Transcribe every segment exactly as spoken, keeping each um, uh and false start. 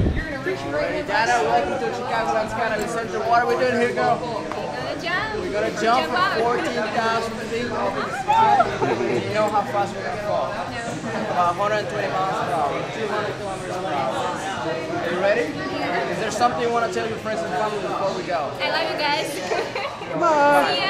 Ready, Dada? Welcome to Chicagoland Skydiving Center. What are we doing here, girl? We're gonna jump from fourteen thousand feet over the sky. You know how fast we're gonna fall? About one hundred twenty miles per hour, two hundred kilometers per hour. Are you ready? Yeah. Is there something you want to tell your friends and family before we go? I love you guys. Come on. See ya.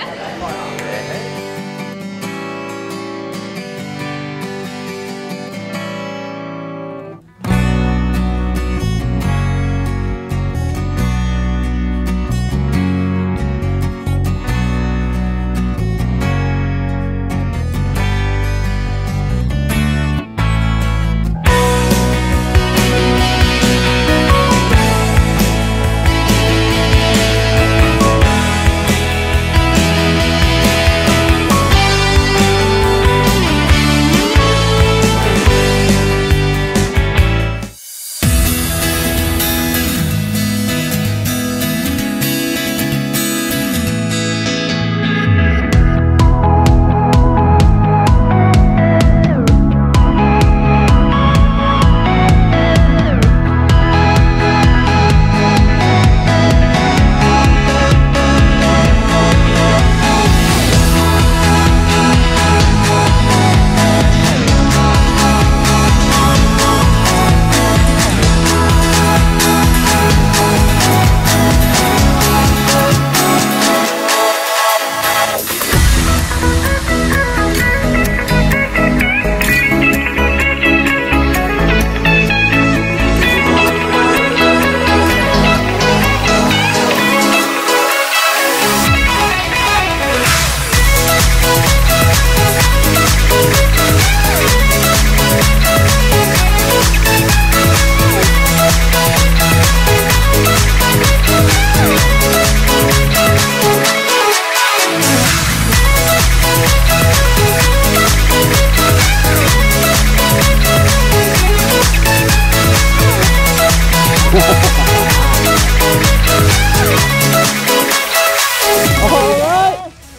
Alright!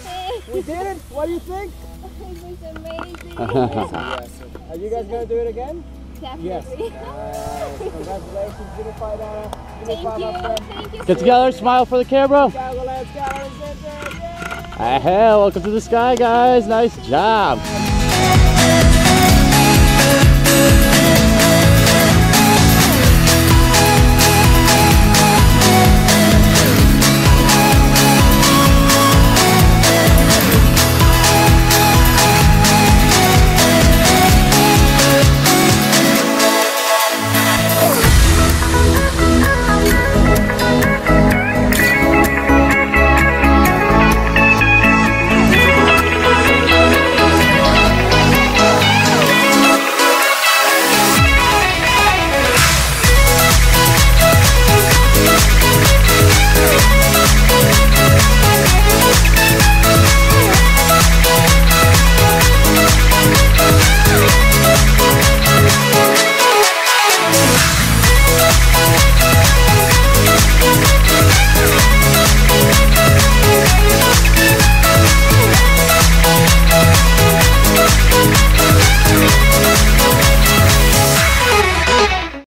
We did it! What do you think? It was amazing. Are you guys gonna do it again? Definitely. Yes. Nice. Congratulations, give me five dollars. Give me Thank five you. up there. Thank you. Get together, smile for the camera. Chicagoland Skydiving Center, yeah! Hey, welcome to the sky, guys. Nice job.